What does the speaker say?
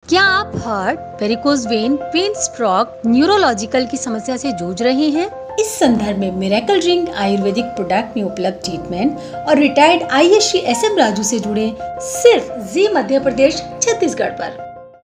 क्या आप heart, varicose vein, pain stroke, neurological की समस्या से जूझ रहे हैं? इस संदर्भ में मिरेकल रिंग आयुर्वेदिक प्रोडक्ट में उपलब्ध ट्रीटमेंट और रिटायर्ड ISC SM राजू से जुड़े सिर्फ जी मध्य प्रदेश छत्तीसगढ़ पर।